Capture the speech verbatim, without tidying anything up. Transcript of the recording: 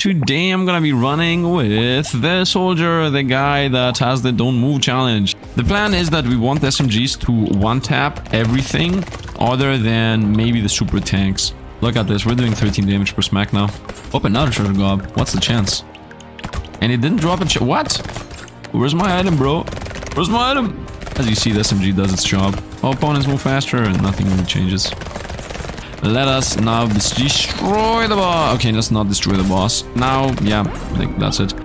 Today I'm gonna be running with the soldier, the guy that has the don't move challenge. The plan is that we want the S M Gs to one-tap everything other than maybe the super tanks. Look at this, we're doing thirteen damage per smack now. Oh, another treasure gob. What's the chance? And it didn't drop a ch- What? Where's my item, bro? Where's my item? As you see, the S M G does its job. All opponents move faster and nothing really changes. Let us now destroy the boss. Okay, let's not destroy the boss. Now, yeah, I think that's it.